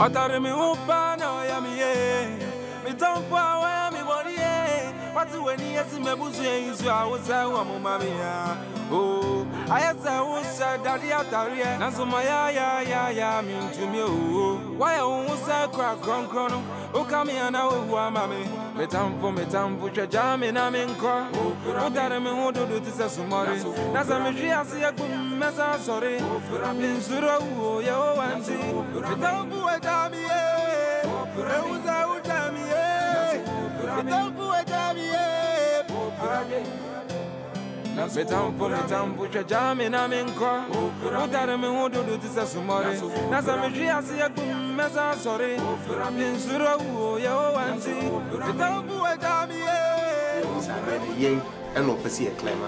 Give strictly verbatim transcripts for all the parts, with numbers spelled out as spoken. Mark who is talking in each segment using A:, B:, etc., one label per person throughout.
A: Otarimi upana ya miye. Metanfo awa mi body. Watu weni yesi mebuzu yenzu awuza wa mumamia. Oh, ayasa usha daddy atarie. Nazuma ya ya ya ya mintumi oh. Waya unsa kwa kron kron. Ukami ana uwa mame. Metanfo metanfo chajame na minko. Otarimi hududu tisa sumari. Nasa mjia siya kumesa sorry. Binsuro uo ya owanzi. Metanfo ejamiye. Euza ujamiye. Metanfo ejamiye. Metanfo metanfo chajame na minko. Otarimi hududu tisa sumari. Nasa mjia siya kumesa sorry. Binsuro uo ya owanzi. Metanfo ejamiye.
B: Yay, and no pussy a climber.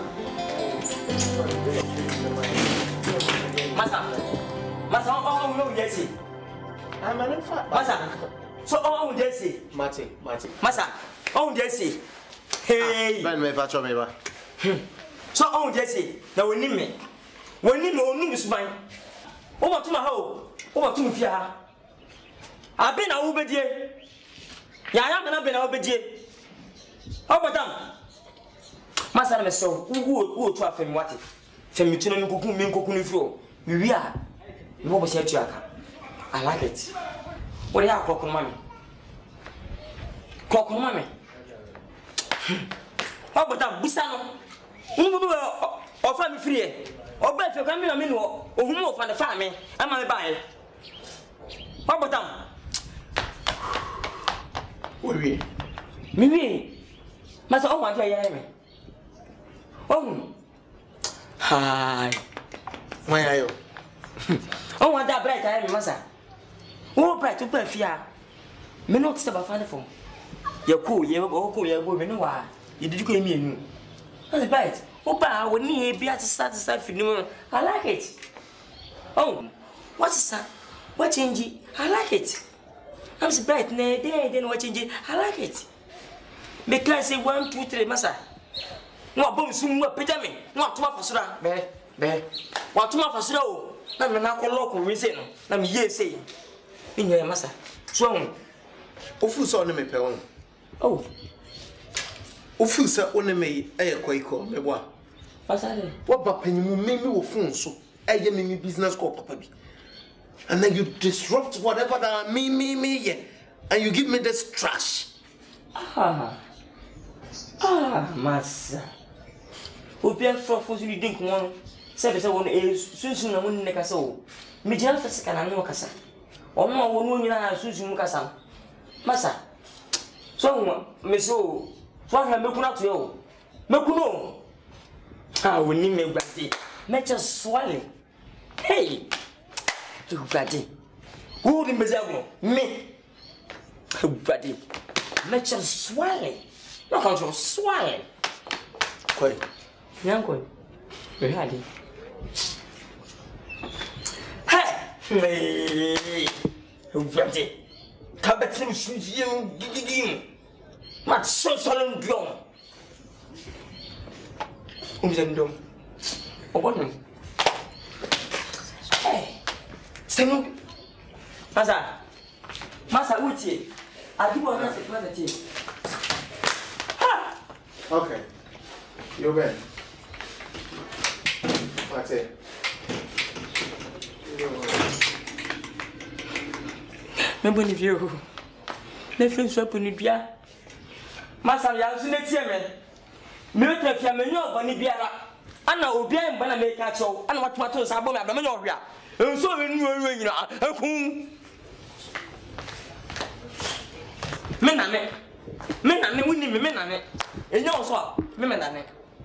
C: Masa, Masa, oh, no, yes,
B: I'm an infant.
C: Masa, so, oh, yes,
B: Marty, Marty.
C: Masa, oh, yes, hey,
B: Ben, my patron, maybe.
C: so, oh, yes, now we need me. We need no news, mine. Over to my home, over to Fia. I've been over there. Yeah, I haven't been over there. How about that? Masa na so wo wo to afem wate fem tino mi kokun mi kokun fro mi wi a mi bo se atuaka. I like it. What do you have kokun mami kokun mami how about that busa no nbu do o fa mi free e o ba fe kwa mi na mi no ohun mo fa na fa mi ama me bae how about that
B: We we
C: mi wi Masa o want to hear me. Oh. Hi.
B: why are you?
C: Oh, want that bright hear me, Masa. Oh, bright to pay fear. Me not step off the phone. You cool, you go cool, you go, me no why. You did you me in. That's bright. Opa, when me be at the start to start feeling. I like it. Oh, what's that? What change? I like it. I'm so bright, nay, then what change? I like it. Because say one, two, three, Masa. No bomb soon, what pajama, not to my fasura, be, be. What to my fasura, let me not call local reason. Let me hear say. In your Masa. So,
B: Ofu so me pe on.
C: oh,
B: Ofu se one me e kwaiko me boa.
C: Masa,
B: What ba panimu me me wo phone so. E ye me me business call papa bi. And then you disrupt whatever that me me me yeah. And you give me this trash.
C: ah, ah, Masa. Obi afro for you drink one. Say say one is sunsun na mun ne kasa o. Me jira fa sika na no kasa. O ma wo no nyina sunsun kasa. Masa. So me so so ha me kuna to yo. Me kuno. Ah woni me gbade. Me just swallow. Hey. You gbade. Who the mezago? Me. Gbade. Me just swallow. No control swallow.
B: Koi.
C: Nyankoi. We had it. Hey! Gbade. Kabetim sujium gigigim. Mat so solon drum. Umzendom. Obonim. Hey. Senu. Masa. Masa uti. Adibo na se masa ti. Ha.
B: Okay. You Ben. What's it?
C: Remember if you let him swap on Nibia. Massa, ya soon let him. Milk if you may know Bonibia. Anna will be in Banana make a show, and what matters are born at the Manoria. And so we knew a coon. Menane, Menane, we need Menane. And you also, Menane.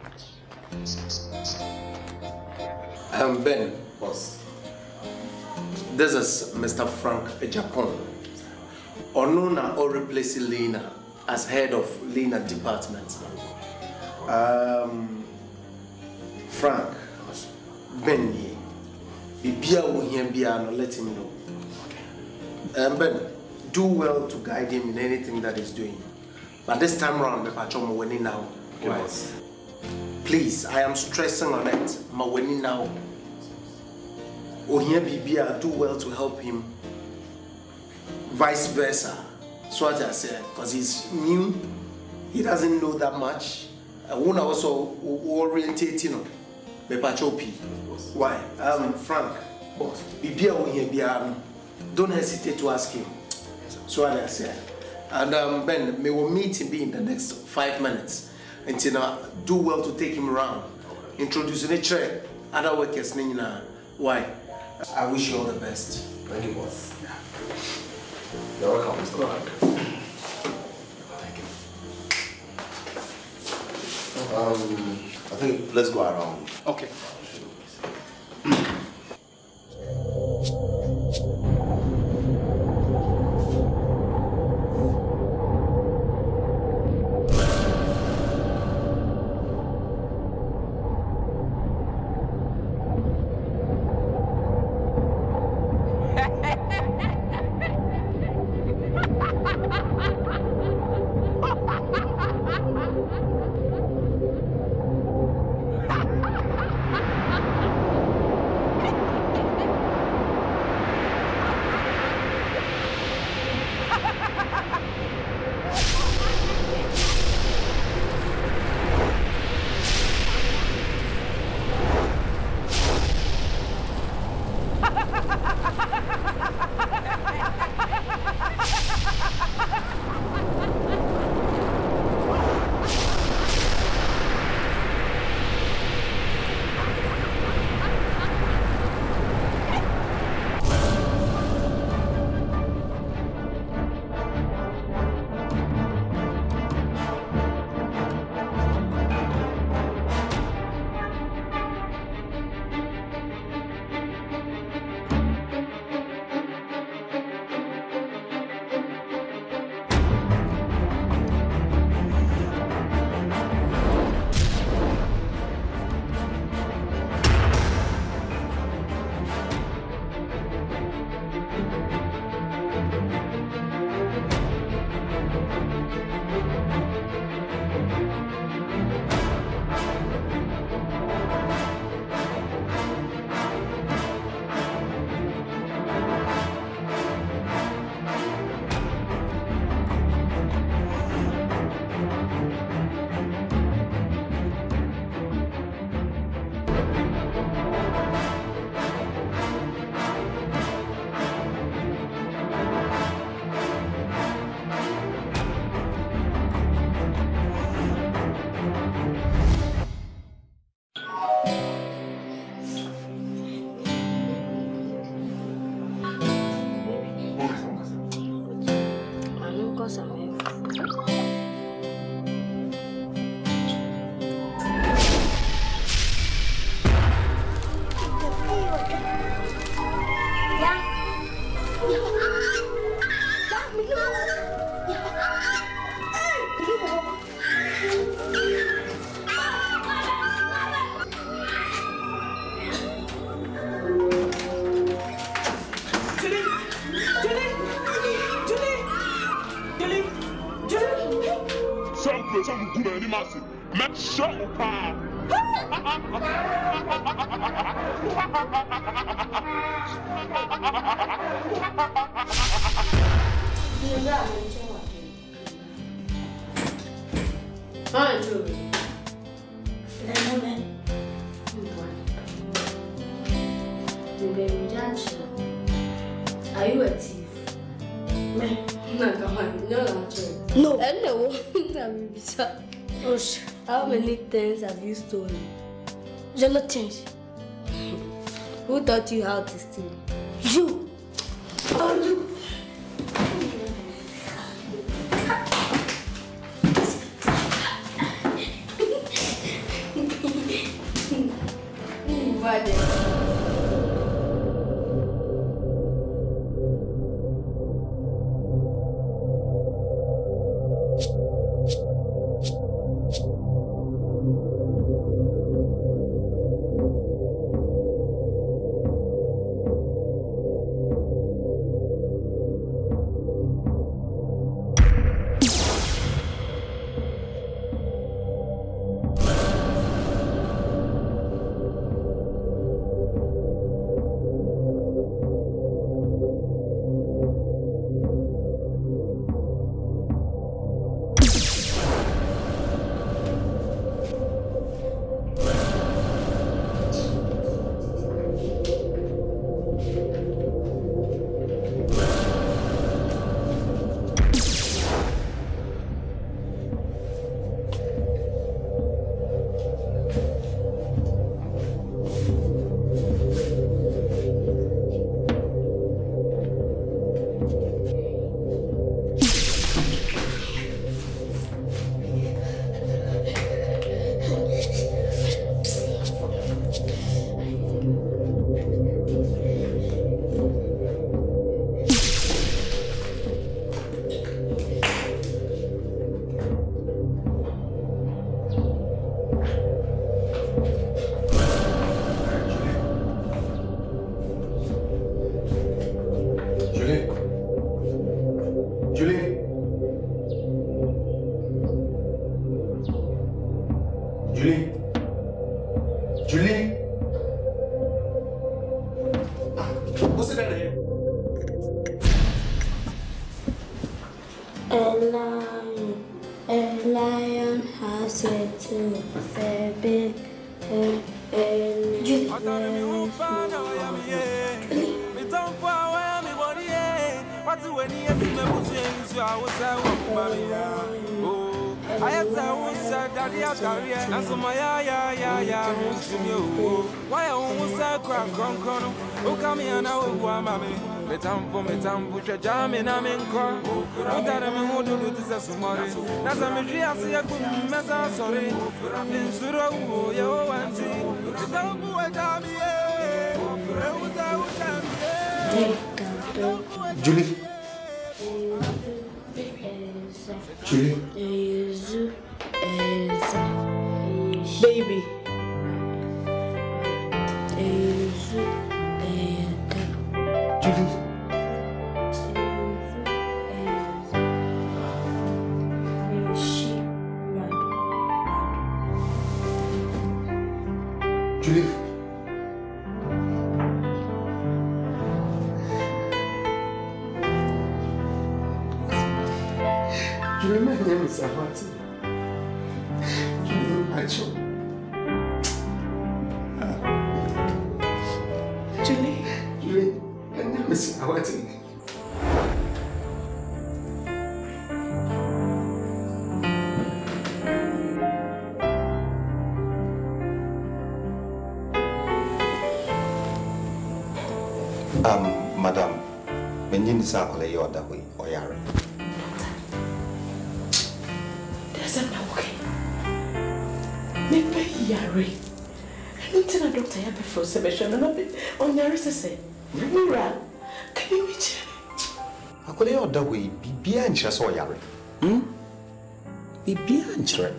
B: Um, Ben, boss. This is Mister Frank Japan. Onuna or replacing Lena as head of Lena department. Um, Frank, Ben, Bibia will hear Biano, let him know. Um, Ben, do well to guide him in anything that he's doing. But this time around, the patron winning now. Right. Please, I am stressing on it. Ma winning now. Oh, here Bibia, do well to help him. vice versa. So what I said, because he's new, he doesn't know that much. I want to also orientate, you know, the Pachopi. Why? Um, Frank, boss, don't hesitate to ask him. So what I said. And um, Ben, we will meet him in the next five minutes. And you know, do well to take him around. Introducing a chair, other workers. Why? I wish you all the best.
D: Thank you, boss. Yeah. You're welcome, Mister Frank. Um, I think let's go around.
B: Okay.
E: Are you a thief? No, come on, no, not no. No. How many things have you stolen?
F: Jonathan.
E: Who taught you how to steal?
F: You. Oh, you.
B: What's it?
F: A lion, a lion has a tooth, a big, a, a Julie.
A: Metanfo awa mi body eh. What do when you see me pushing so I was a woman. Oh, I have to wish that the career. And so my ya ya ya ya muslim you. Why I almost a crack con con. Oh come here now, mammy. Metanfo metanfo chajame na menko. Udara me hodo do tisa sumari. Na za me jia se ya kum meza sorry. Insuro wo ye o wanti. Metanfo ajami eh. Euza ujami eh.
B: Julie. Julie.
E: Baby.
B: Julie. Julie. Julie, my name is Ahmati. Julie, my child.
E: Julie.
B: Julie, my name is Ahmati.
D: Um, Madam, when you say I you that way, or yare.
E: There's a no okay. Maybe yare. I don't tell a doctor here before submission and not on your say. Mira, can you reach?
D: I could you that way, be behind just or yare. Hmm? Be behind you.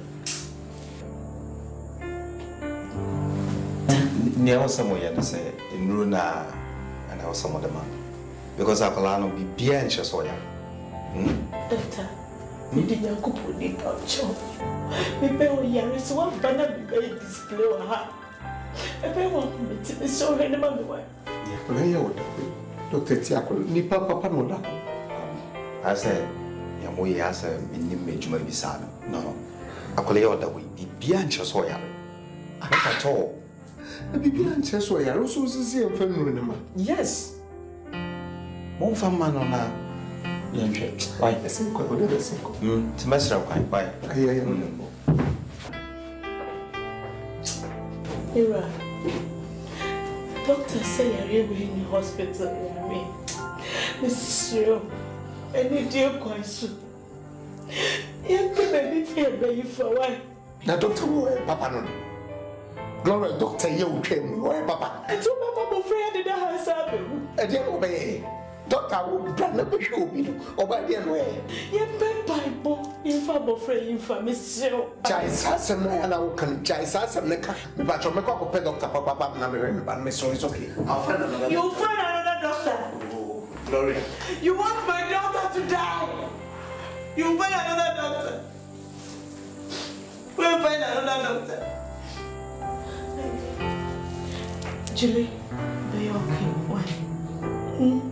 D: Near somewhere to say in Runa. And I was some other man. Because I can be behind your soya.
E: Doctor, you didn't go put it out, Joe. Maybe we are so one banner be very display or her. Maybe one me to be so any man way.
B: Yeah, but I know Doctor Tiago, ni papa panola.
D: I said, Yamoy has a minimum may be sad. No, I call you that way. Be behind your soya. Not at all.
B: The people and chess were also see a family.
D: Yes. One from man on a young church. Why?
B: A single, whatever single.
D: Hm, semester of kind. Why?
B: I hear you.
E: Mira, doctor say you're really in the hospital. I mean, Missus Shiro, any dear quite soon. You can maybe feel baby for a while.
B: Now, Doctor, Papa. Gloria, Doctor, you came, where Papa?
E: I told my mama friend in the house.
B: I didn't obey. Doctor would plan a big show, or by the way.
E: You bet Bible, if I'm afraid in for Miss Shiro.
B: Chise has a man, I can chise us and make but you'll make up a Doctor Papa, but Miss is okay. I'll find another.
E: You'll find another doctor.
B: Oh, Gloria.
E: You want my daughter to die? You'll find another doctor. We'll find another doctor. Julie, are you okay? Why? Hmm?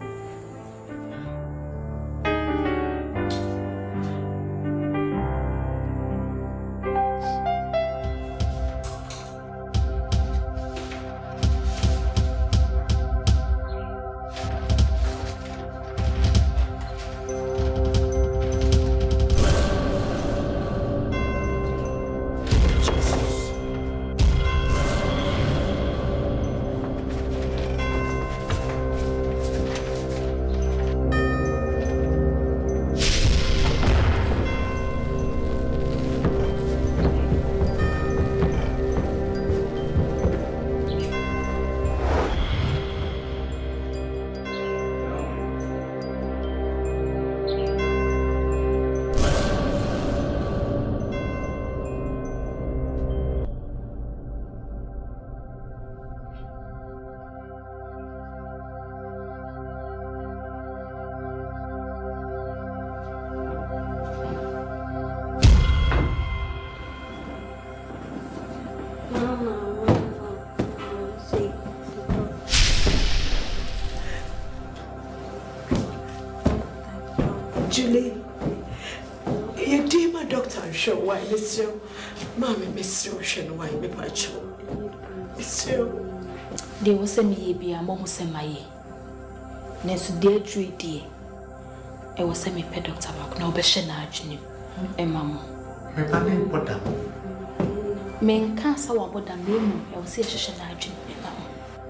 E: Julie, you dear my doctor, show why, Mister. Mammy, Mister, show why, me pacho. Mister,
G: they will send me a be a mom who send my ye. Next day, three day. I was send me pet doctor back, no beshen arjuni, and mamma.
B: Me papa put them.
G: Men can't say what them name, I will say shen arjuni, mamma.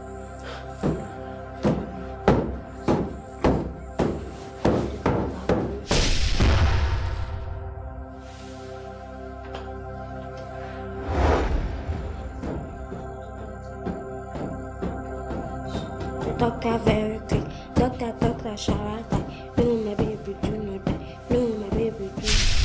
F: Doctor very quick. Doctor, doctor, shower die. No, my baby, do not die. No, my baby, do.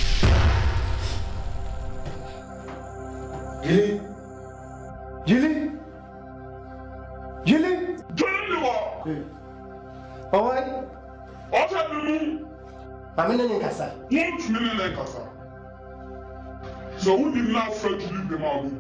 B: Julie? Julie? Julie?
H: Julie, what?
B: Oh, why?
H: What have you done?
B: I'm in the casa.
H: One million in casa. So, who did not afraid to leave them out?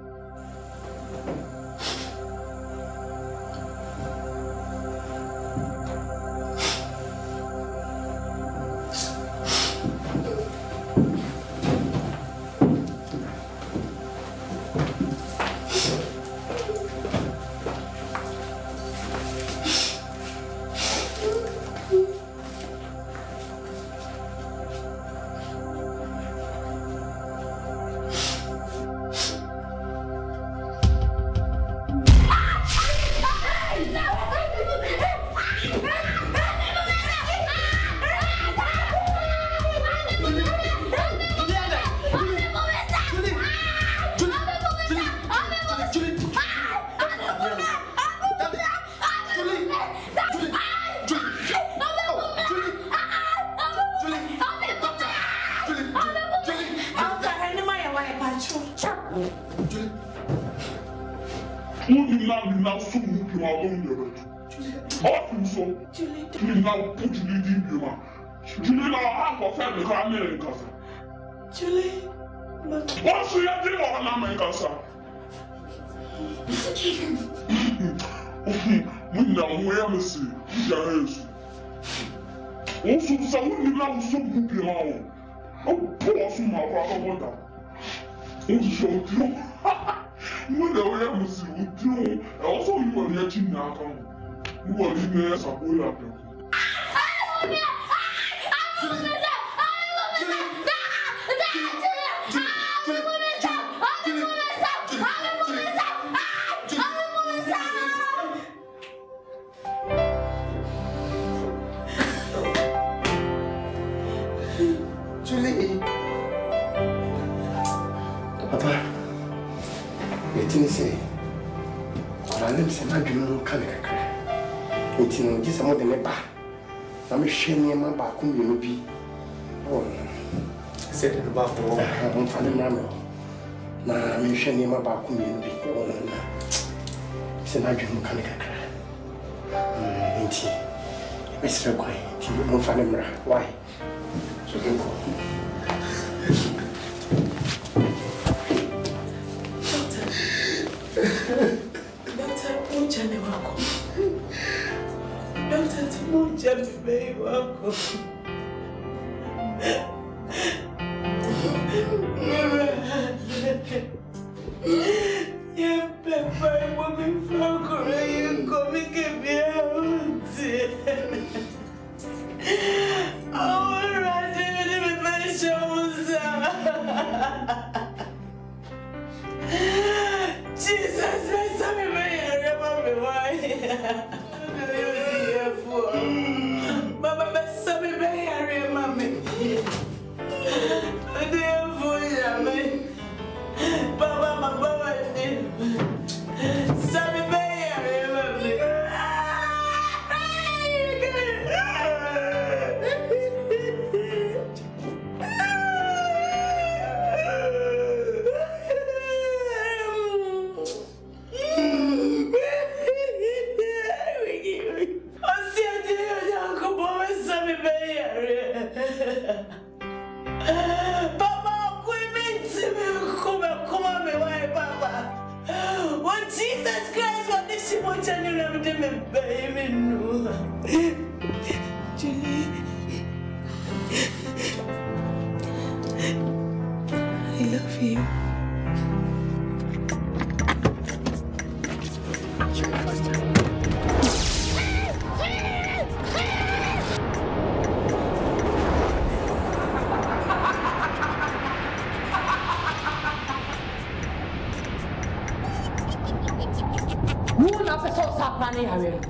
H: Julie now put Julie in the man. Julie now half of her become American.
E: Julie,
H: what's the idea of an American? We now wear me see, yes. Also, someone now so good now. Oh, poor from my father water. Oh, so true. When the way I see you do, also you are letting now come. You are in there as a boy up there.
B: Julie. Papa, it's in the say. I didn't say my dream can crack. It's in this more than a bar. I'm ashamed of my back. Oh, said it about the war. I'm finding number. Now I'm ashamed of my back. It's an dream can crack. Mister Quay, you won't find him. Why? So you go.
E: Doctor, Moja ne wako. Doctor, Moja mbei wako. You pepper woman from Korea, come and give me a oh, right, with my shows. Jesus, I saw me, I remember why. Baba, I saw me, I remember. Therefore, Baba, my Baba, saw me, I remember. Papa, come come on, me why, Papa? What Jesus Christ, what this is what you never did me, baby, no. Julie, you.
G: Who na pe so sa plan ya we.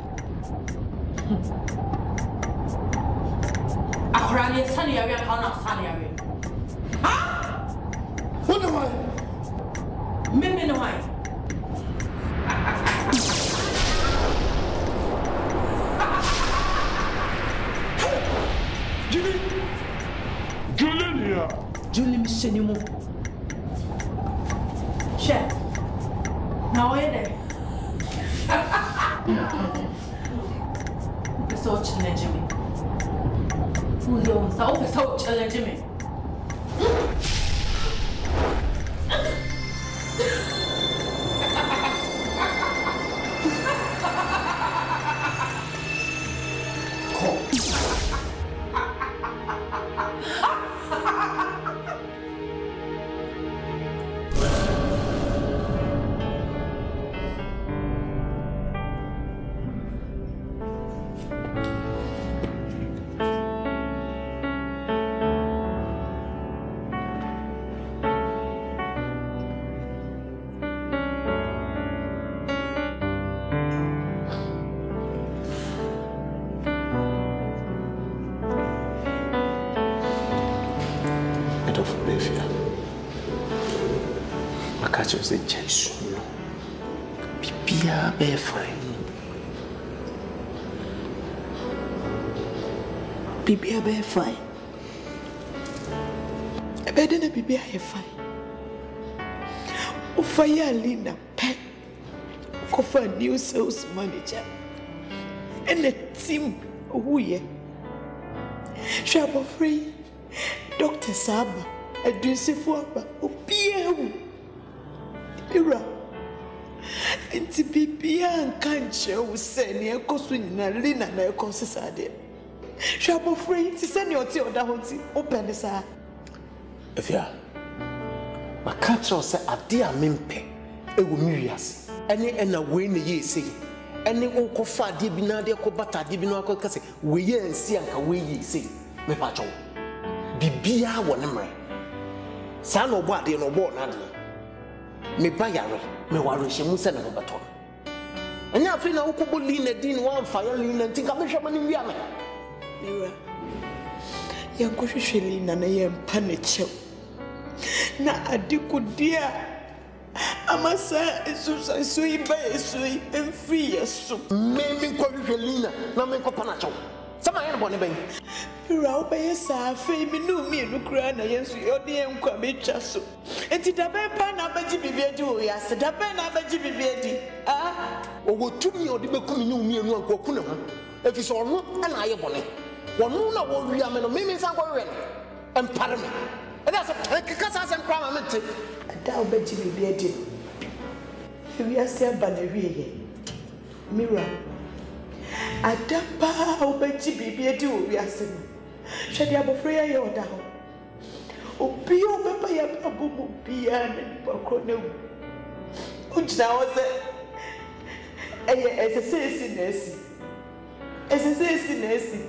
G: Akora ni sani ya we ka na sani ya we. Ha?
B: What am I?
G: Mimi no why?
H: Julie! Julie here!
G: Julie misheni mu. She. Na oye de. So challenge me. Who you so so challenge me?
B: Say Jesus, Bibia be fine.
E: Bibia be fine. I better than Bibia be fine. O fire Lina Pet, offer new sales manager, and a team who ye. Shop free, Doctor Saba, a duty for a P. Ira, and to be beyond cancer was saying, near Coswin and Lina and a consisade. Shall be free to send your tea or down, open the side.
B: If ya, my catcher said, a dear mimpe, a womias, any and a win ye say, any old cofa dibina de cobata dibino case, we ye and see and we ye say, me pacho. Bibia one memory. Son or what, no born, Nadia. Me bayare me ware she musa na baton anya afi na ukubu line din one fire line ntin ka me hwema ni wia me
E: Mira yanko hwehweli na na yempa na chew na adikudia amasa esusa so iba eso emfri yeso
B: me me ko hwehweli na na me ko pa na chew sama yen bone ben
E: Mira obeye sa afi mi no mi enu kura na yensu yodi enkwa metwa so enti da ben pa na baji bibia di o ya se da ben na baji bibia di ah
B: owo tumi odi be kumi ni umi enu anko ku ne ho efi so ono na aye bone wono na wo wi ame no me me san ko we no empare me e da so kaka sa sem kra ma mente
E: da obaji bibia di wi ase aba na wi ye Mira adapa obaji bibia di o wi ase no hwede abofra ye oda ho obi o beba ya babu bia na bakro na wu ujina wo se eye esesesi na esi esesesi na esi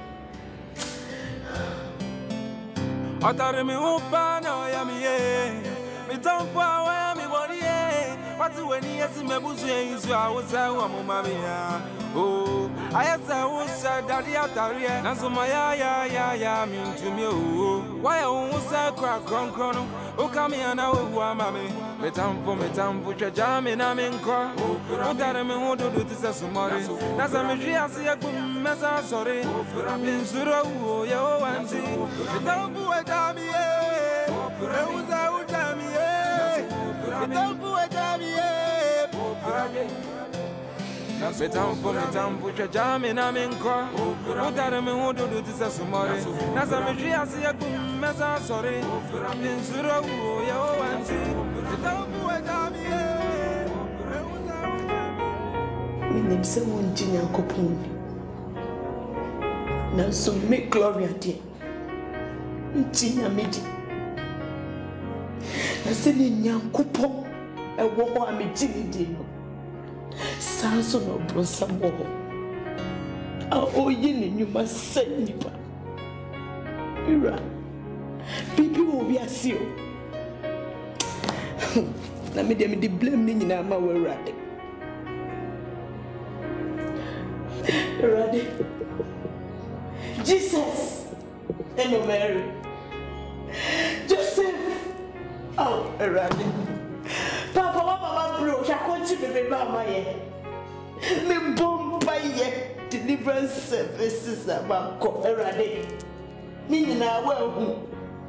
A: Atare mi upa na ya mi ye Metanfo wa mi body ye Watu weni yesi mebuzu ye izu awusa wa mumami ya Oh ayesa wusa dadi atare ye Nansuma ya ya ya ya mi ntumi o Waya wusa kwa kron kron Ukami ana uwa mami Metanfo metanfo chajami na minko Utare mi hududu tisa sumari Nasa mi asi ya kumesa sorry Binsuro uo ya owanzi Metanfo we dami ye Reuza udami ye Metanfo we dami ye Metanfo metanfo chajami na minko Utare mi hududu tisa sumari Nasa mi asi ya kumesa sorry Binsuro uo ya owanzi Metanfo we dami ye
E: Minim se won jinya kopon na so me gloria de jinya medi I said in young couple, a war I'm a jimmy dino. Sounds of no blossom more. Oh, you must send me back. Mira, people will be a seal. Let me dem the blame me in my way, Raddy. Raddy. Jesus. And Mary. Joseph. Oh, Raddy. Papa, what Mama broke, I want you to be Mama. Me bomb by ye. Deliverance services about Raddy. Me in our well.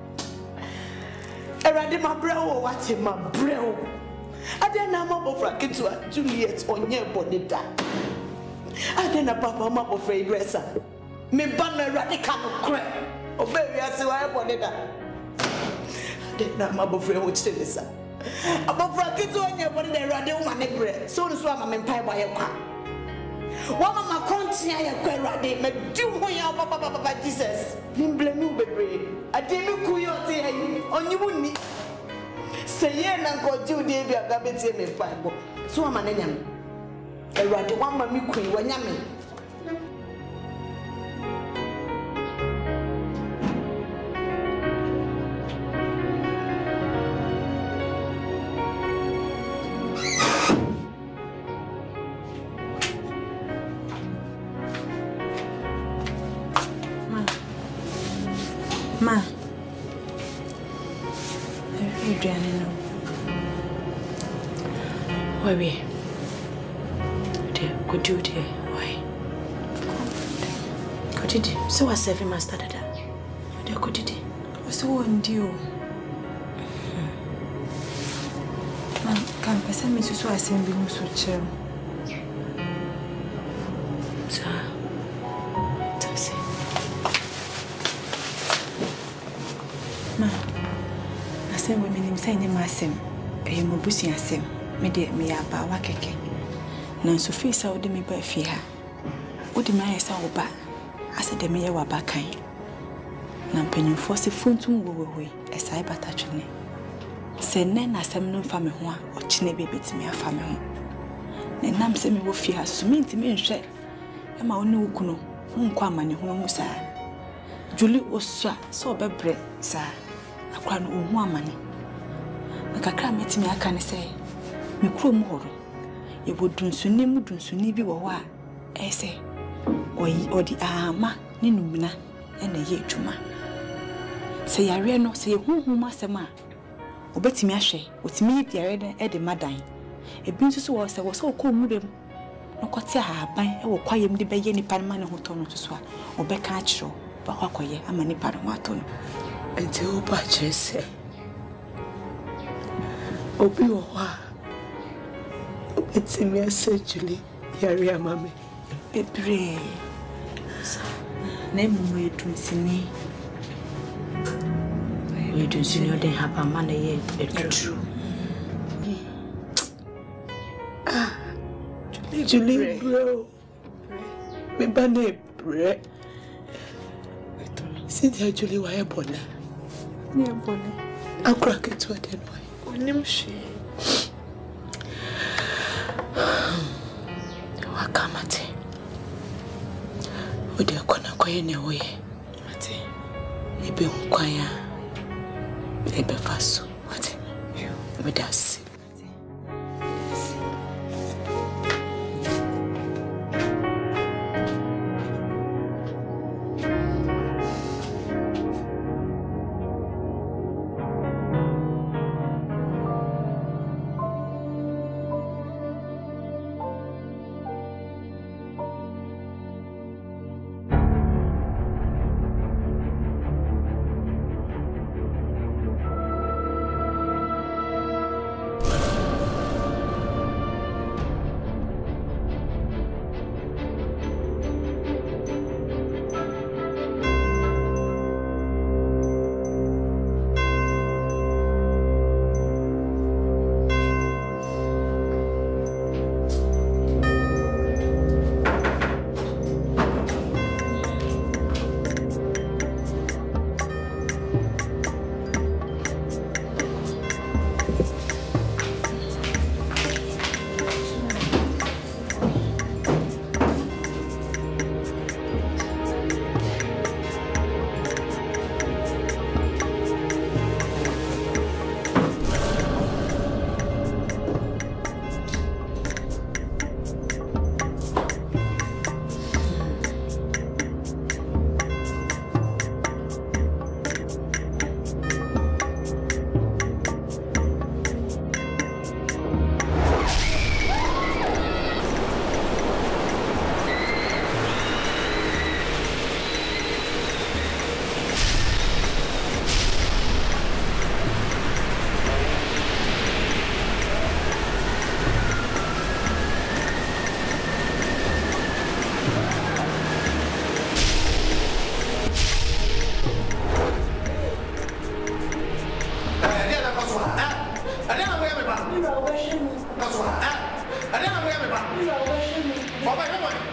E: Erade my bro, what in my bro? I didn't know my boyfriend get to Juliet on your body that. I didn't know Papa, my boyfriend dresser. Me banner radical crap. Oh, baby, I see why I wanted that. I didn't know my boyfriend would say this. A boyfriend get to on your body, they radio my neighbor. So the swam I'm in pie by your car. One of my country, I am quite ready. Me do what you are, Papa Jesus. Nim blame you, baby. I didn't know you on you wouldn't. Say, yeah, and go do the baby, I got it in my Bible. So I'm an enemy. I write one mammy queen when I'm in.
G: Ma, you're drowning now. Why we? Dear, could you, dear? Why? Could you? So I serve him as started that. Dear, could you? So on you. Ma, can't person me so I send me so chill. Sir. Women in saying myself, a mobusi asem, made me about Wakeke. Nan so face out the me by fear. Would the my sour back? I said the mayor were back kind. Nan penny force a phone to move away, as I but actually. Say, Nan, I sam no family one or chinny baby to me a family. Then Nam send me with fear, so mean to me and share. And my own no kuno, whom come and whom was I. Julie was so bad bread, sir. I cried one money. Like a cram at me, I can say, me crow more. You would do so name, would do so near or I say, or ye or the arma, Ninumina, and a year to ma. Say, I ran not say, who master ma. Or betty me a shay, with me, the arena at the madine. A business was I was so cool, madam. No cotia, by or quiet the bay any panman who told to swat, or back catch or Bahakoye, a many panawaton.
E: Until Patches say, Obi Owa, it's a mere surgery, Yaria Mammy.
G: A pray. Name me to see me. You don't see no, they have a money yet. It's true.
E: Ah, Julie, bro. Me banner, pray. Cynthia Julie, why a bonnet? Yeah, bonnet. I'll crack it to a dead way. On him, she. Wakamate. Would you corner quiet away? Mate, you be on quiet. You be fast. What? You with us.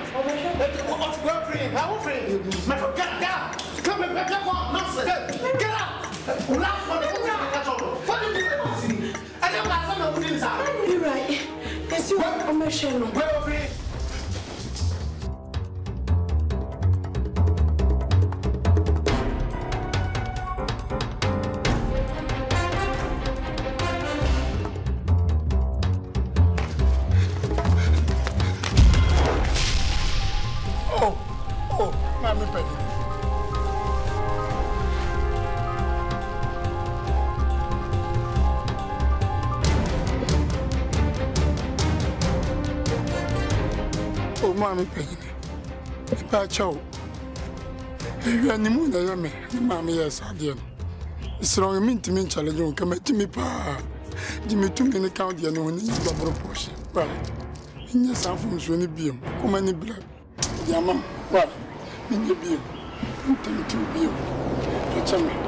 B: What's going free? How free? My friend, get out! Come and get out! Nonsense! Get out! Laugh for the catch on. What do you do? I don't have some of these out.
E: You're right. Yes, you are on my channel.
B: Where free?
I: Mammy Penny. Pacho. You are the moon, I am, Mammy, yes, I did. It's wrong, mean to me, challenge, come to me, pa. Jimmy took in the county and when you double portion. Well, in your son from Sweeney Beam, come any blood. Yama, what? In your beam. Come to beam. Catch me.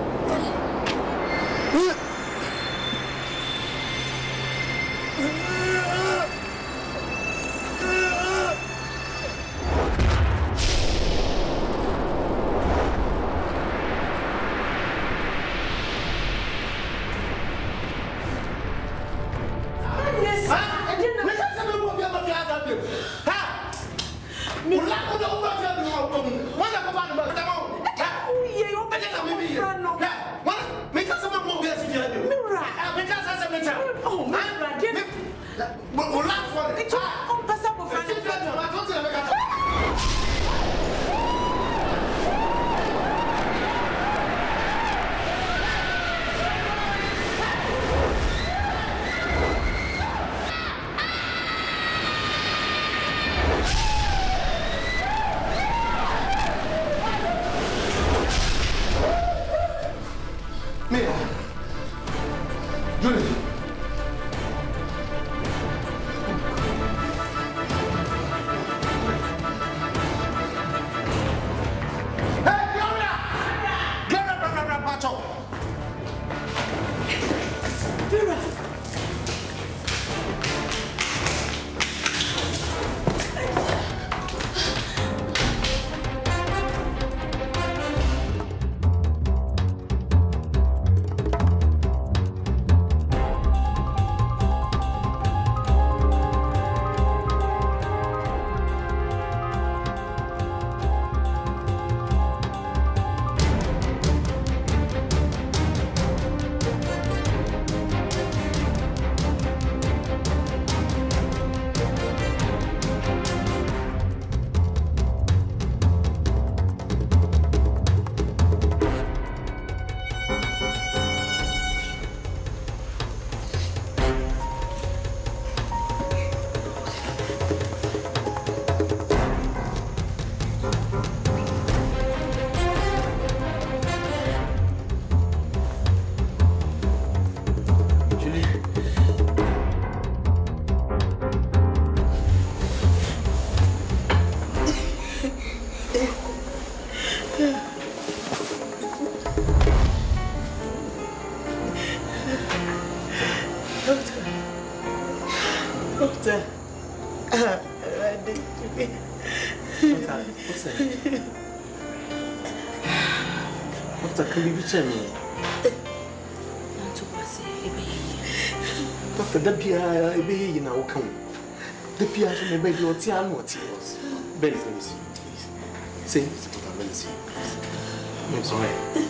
B: Doctor, the Pia, baby, now come. The Pia should be your tian what he was. Benny, let me see you, please. Say, let me see you, please. I'm sorry.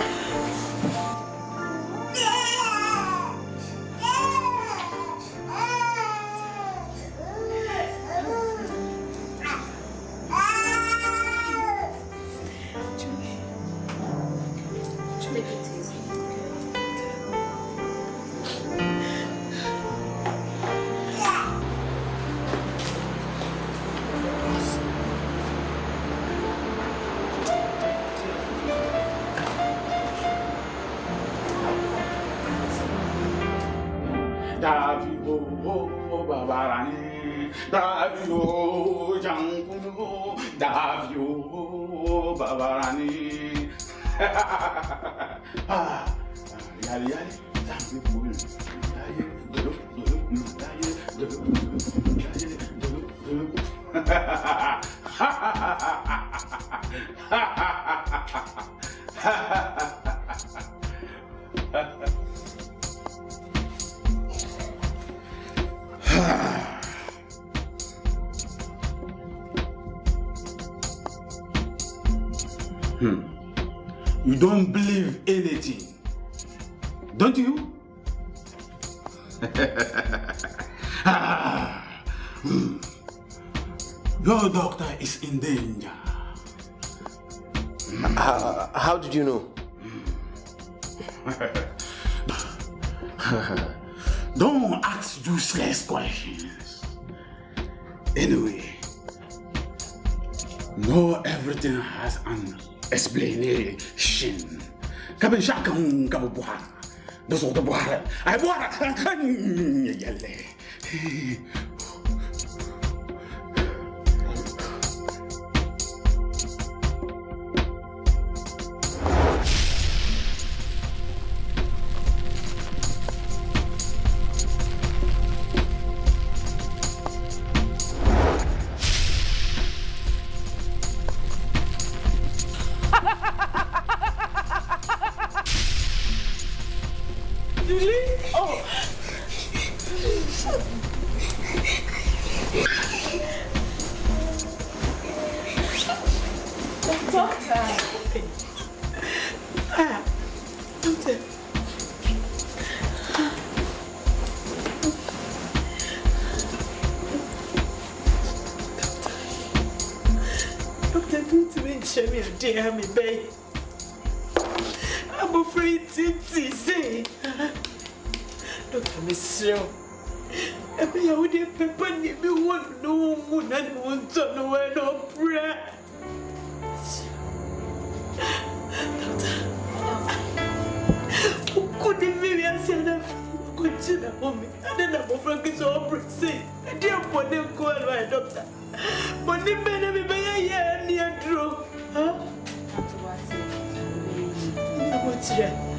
H: Davio Babarani, Davio Jankuno, Davio Babarani. Ah, Yali Yali, Davio. Hmm. You don't believe anything, don't you? Ah. Hmm. Your doctor is in danger.
B: Uh, how did you know?
H: Don't ask useless questions. Anyway, know everything has an explanation. Kabin shakang kabubuha. Doso the buhara. I buhara. Yalle.
E: Dear me, babe. I'm afraid to say. Doctor Mister, I mean, I would have pepper me one no moon and one ton of word of prayer. Who could the million send a consider home? And then I'm afraid it's all say, I didn't for them call my doctor. But the men be by a year near true. Huh? What's that?